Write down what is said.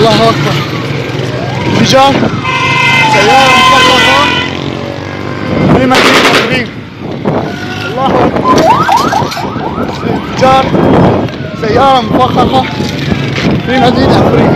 الله أكبر. انفجار سيارة مفخخة في مدينة عفرين. الله أكبر. انفجار سيارة مفخخة في مدينة عفرين.